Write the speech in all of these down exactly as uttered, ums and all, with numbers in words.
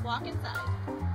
walk inside.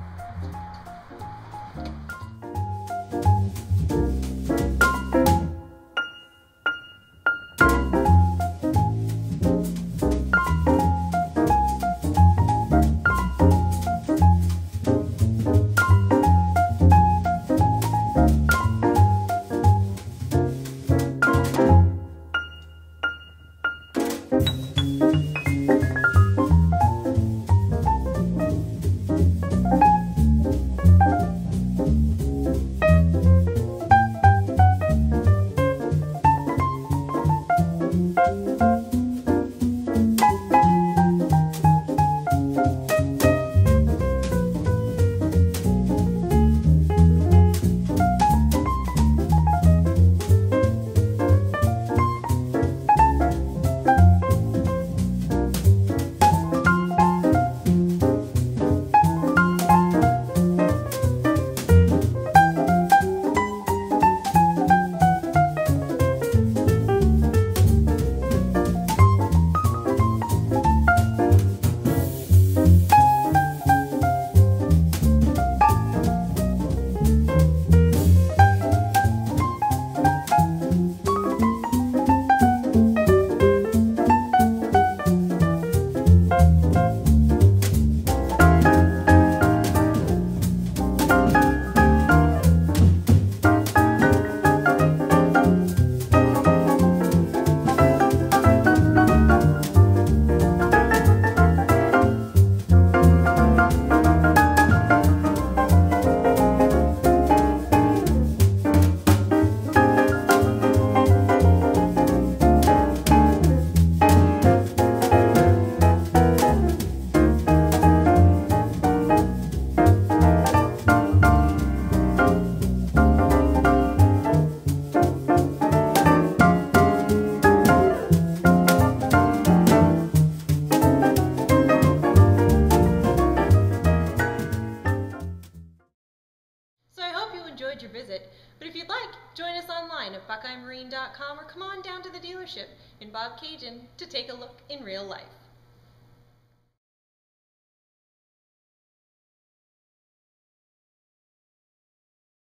Enjoyed your visit, but if you'd like, join us online at buckeye marine dot com or come on down to the dealership in Bobcaygeon to take a look in real life.